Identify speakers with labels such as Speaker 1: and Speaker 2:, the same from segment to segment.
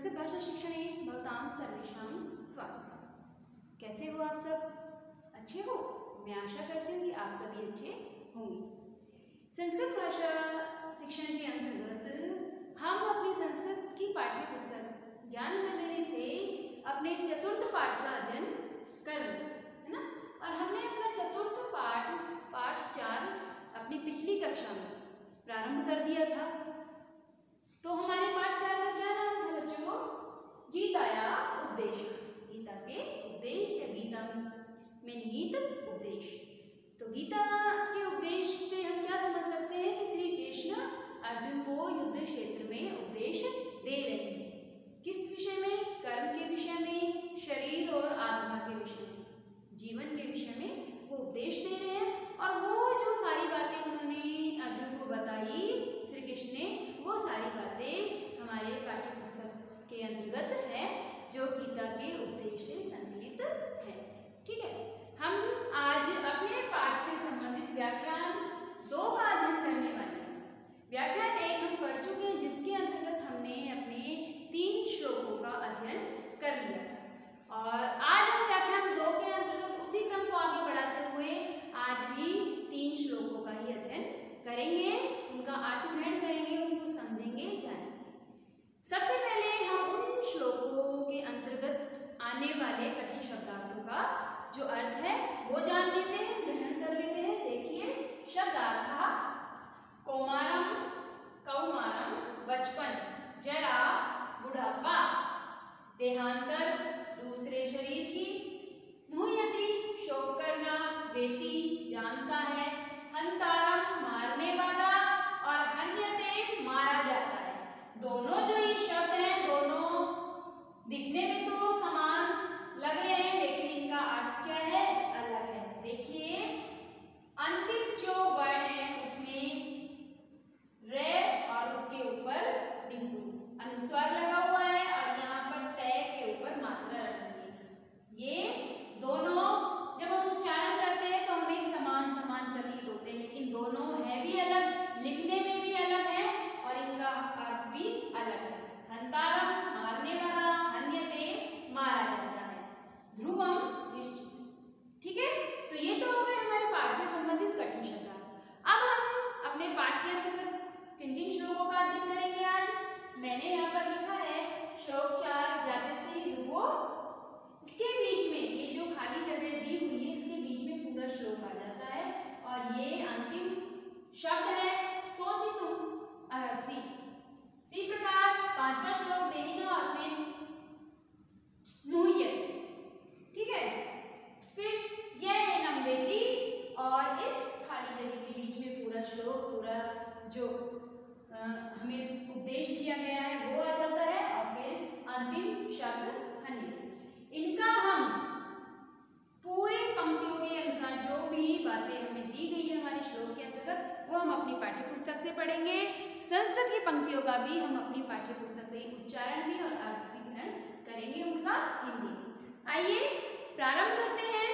Speaker 1: संस्कृत भाषा शिक्षणे भवतां सर्वेषां स्वागतम्। कैसे हो आप सब? अच्छे हो? मैं आशा करती हूँ कि आप सभी अच्छे होंगे। संस्कृत भाषा शिक्षण के अंतर्गत हम अपनी संस्कृत की पाठ्य पुस्तक ज्ञान मंदिर से अपने चतुर्थ पाठ का अध्ययन कर रहे हैं, है ना। और हमने अपना चतुर्थ पाठ 4 अपनी पिछली कक्षा में प्रारंभ कर दिया था। तो हमारे पाठ 4 का क्या नाम था बच्चों? गीता या उपदेश। गीता के उपदेश या गीता में निहित उपदेश। तो गीता के उपदेश से हम क्या समझ सकते हैं कि श्री कृष्ण अर्जुन को युद्ध क्षेत्र में उपदेश दे रहे हैं। किस विषय में? कर्म के विषय में, शरीर और आत्मा के विषय में, जीवन के विषय में वो उपदेश दे रहे हैं। और वो जो सारी बातें उन्होंने अर्जुन को बताई श्री कृष्ण ने, वो सारी बातें हमारे पाठ्य पुस्तक के अंतर्गत है, जो गीता के उपदेश से संकलित है। ठीक है, हम आज अपने पाठ से संबंधित व्याख्यान 2 का अध्ययन करने वाले हैं। व्याख्यान 1 हम पढ़ चुके हैं, जिसके अंतर्गत हमने अपने 3 श्लोकों का अध्ययन कर लिया था। और आज हम व्याख्यान 2 के अंतर्गत उसी क्रम को आगे बढ़ाते हुए आज भी 3 श्लोकों का ही अध्ययन करेंगे, उनका अर्थ ग्रहण करेंगे, उनको समझेंगे, जानेंगे। सबसे पहले हम उन श्लोकों के अंतर्गत आने वाले कठिन शब्दार्थों का जो अर्थ है वो जान लेते हैं, ग्रहण कर लेते हैं। देखिए, शब्दार्थ: कौमारम, कौमारम बचपन, जरा बुढ़ापा, देहांतर दूसरे शरीर की, मुह्यति शोक करना, वेति जानता है, हंतारम मारने वाला, और हन्यते मारा जाता है। दोनों जो ये शब्द हैं, दोनों दिखने में तो समान लग रहे हैं, लेकिन इनका अर्थ क्या है? अलग है। देखिए, अंतिम जो वर्ण है उसमें रे और उसके ऊपर बिंदु अनुस्वार लगा हुआ है, और यहाँ पर तय के ऊपर मात्रा लगी है। ये दोनों जब हम उच्चारण करते हैं तो हमें समान समान प्रतीत होते हैं, लेकिन दोनों है भी अलग, लिखने में भी अलग है और इनका अर्थ भी अलग है। हंतारम मारने वाला, हन्यते मारा जाता है, ध्रुवम निश्चित। ठीक है, तो ये तो हो गए हमारे पाठ से संबंधित कठिन शब्द। अब हम अपने पाठ के अंतर्गत किन श्लोकों का अध्ययन करेंगे आज? मैंने यहाँ पर लिखा है श्लोक 4 जाते से ध्रुवो। इसके बीच में ये जो खाली जगह दी हुई है, इसके बीच में पूरा श्लोक आ जाता है, और ये अंतिम शब्द है सोचितुम अर्हसि। इसी प्रकार 5वां श्लोक देहिनो अस्मिन् मुह्यते। ठीक है, फिर येनम वेति, और इस खाली जगह के बीच में पूरा श्लोक, पूरा जो हमें उपदेश दिया गया है वो आ जाता है, और फिर अंतिम शब्द हन्यते। इनका हम पूरे पंक्तियों के अनुसार जो भी बातें हमें दी गई है हमारे श्लोक के अंतर्गत, वो हम अपनी पाठ्य पुस्तक से पढ़ेंगे। संस्कृत की पंक्तियों का भी हम अपनी पाठ्य पुस्तक से उच्चारण भी और अर्थ भी ग्रहण करेंगे उनका हिंदी में। आइए प्रारंभ करते हैं।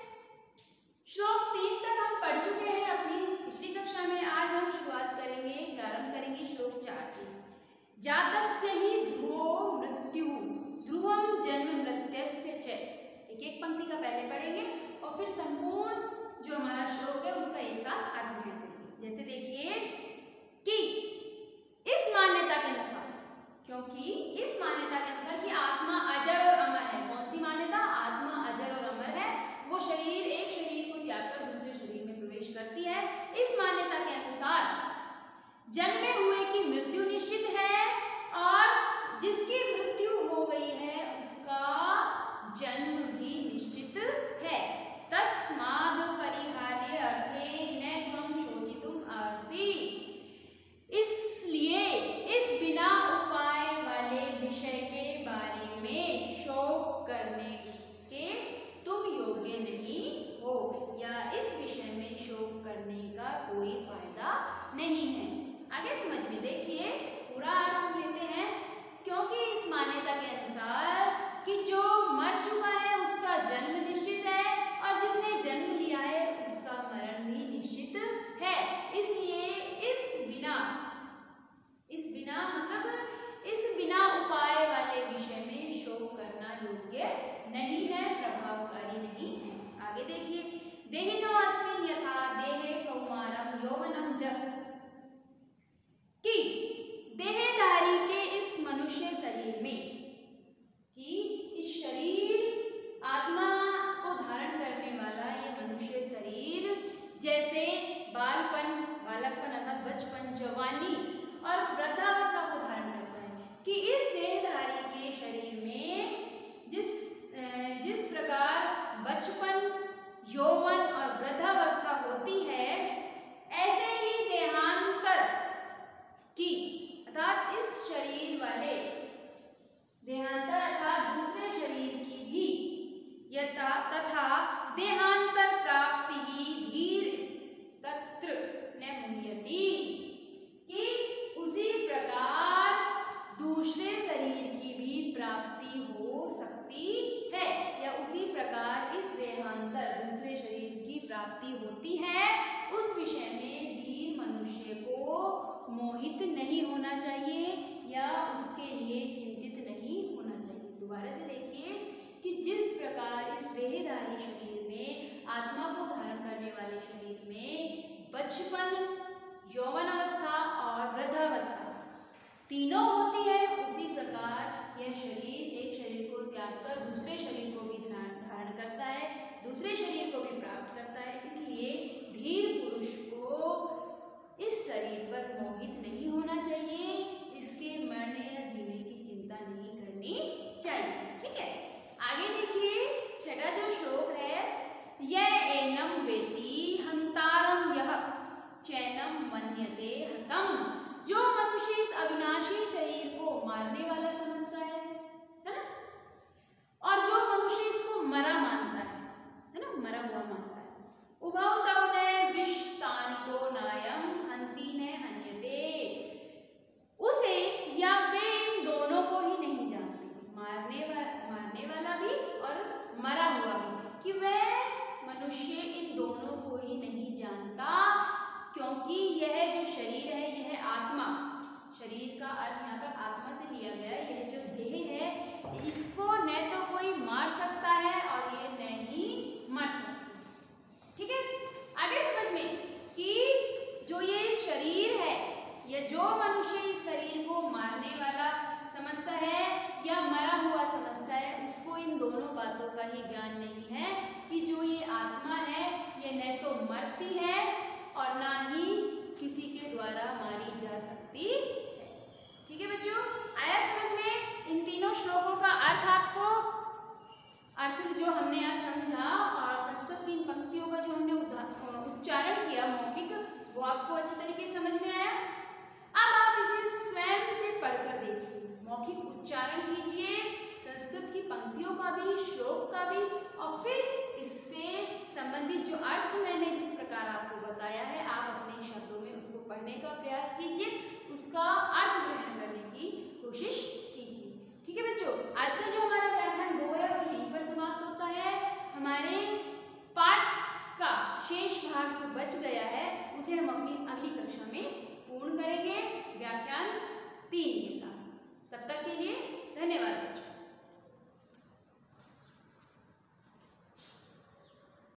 Speaker 1: श्लोक 3 तक हम पढ़ चुके हैं अपनी पिछली कक्षा में। आज हम शुरुआत करेंगे, प्रारंभ करेंगे श्लोक 4 से। जातस्य हि ध्रुवो मृत्यु, ध्रुवम जन्म मृत्यस्य च। एक पंक्ति का पहले पढ़ेंगे और फिर संपूर्ण जो हमारा श्लोक है उसका एक साथ अर्थ ग्रहण करेंगे। जैसे देखिए कि इस मान्यता के अनुसार, क्योंकि इस मान्यता के अनुसार कि आत्मा अजर और अमर है। कौन सी मान्यता? आत्मा अजर और अमर है। वो शरीर, एक शरीर को त्याग कर दूसरे शरीर में प्रवेश करती है। इस मान्यता के अनुसार जन्मे हुए की मृत्यु निश्चित है, और जिसकी मृत्यु हो गई है उसका जन्म भी निश्चित है। तस्माद् परिहार्य अर्थे न त्वं शोचितुम् अर्हसि। इसलिए इस बिना उपाय वाले विषय के बारे में शोक करने के तुम योग्य नहीं हो, या इस विषय में शोक करने का कोई फायदा नहीं है। आगे समझिए, देखिए पूरा अर्थ हम लेते हैं। क्योंकि इस मान्यता के अनुसार कि जो मर चुका है उसका जन्म निश्चित है, और जिसने जन्म लिया है उसका मरण भी निश्चित है, इसलिए इस बिना मतलब इस बिना उपाय वाले देहांतर प्राप्ति धीर तत्र न मुह्यति, कि उसी प्रकार दूसरे शरीर की भी प्राप्ति हो सकती है, या उसी प्रकार इस देहांतर दूसरे शरीर की प्राप्ति होती है, उस विषय में धीर मनुष्य को मोहित नहीं होना चाहिए या उसके लिए चिंतित नहीं होना चाहिए। दोबारा से देखिए कि जिस प्रकार इस देहधारी शरीर में, आत्मा को धारण करने वाले शरीर में बचपन, यौवन अवस्था और वृद्धावस्था तीनों होती है, उसी प्रकार यह शरीर एक शरीर को त्याग कर दूसरे शरीर को भी धारण करता है, दूसरे शरीर को भी प्राप्त करता है। इसलिए धीर पुरुष को इस शरीर पर मोहित नहीं होना चाहिए, इसके मरने या जीने की चिंता नहीं करनी चाहिए। ठीक है, आगे देखिए छठा जो श्लोक है, यह एनम वेति हंतारम यह चैनम मन्यते हतम, जो मनुष्य इस अविनाशी शरीर को मारने वाला समझता है ना, और जो मनुष्य इसको मरा मानता है ना, मरा हुआ मानता है, उभौ तौ न विषतानितो नायम हंति न हन्यते, उसे या वे इन दोनों को ही नहीं जानते, मारने वाला भी और मरा हुआ भी, कि वह मनुष्य इन दोनों को ही नहीं जानता, क्योंकि यह जो शरीर है यह आत्मा, शरीर का अर्थ यहाँ पर आत्मा से लिया गया है, यह जो देह है इसको न तो कोई मार सकता है और ये न ही मर सकता। ठीक है, आगे समझ में कि जो ये शरीर है, या जो मनुष्य इस शरीर को मारने वाला समझता है या मरा हुआ समझता है, उसको इन दोनों बातों का ही ज्ञान नहीं है कि जो ये आत्मा है यह न तो मरती है और ना ही किसी के द्वारा मारी जा सकती है। ठीक है बच्चों, आया समझ में इन तीनों श्लोकों का अर्थ? आपको अर्थ जो हमने आज समझा और संस्कृत की इन पंक्तियों का जो हमने उच्चारण किया मौखिक, वो आपको अच्छी तरीके से समझ में आया। अब आप इसे स्वयं से पढ़कर देखिए, मौखिक उच्चारण कीजिए, संस्कृत की पंक्तियों का भी, श्लोक का भी, और फिर इससे संबंधित जो अर्थ मैंने जिस प्रकार आपको बताया है, आप अपने शब्दों में उसको पढ़ने का प्रयास कीजिए, उसका अर्थ ग्रहण करने की कोशिश कीजिए। ठीक है बच्चों, आज का जो हमारा व्याख्यान 2 है वो यहीं पर समाप्त होता है। हमारे पाठ का शेष भाग जो बच गया है उसे हम अपनी अगली कक्षा में पूर्ण करेंगे व्याख्यान 3 के साथ। तब तक के लिए धन्यवाद बच्चों।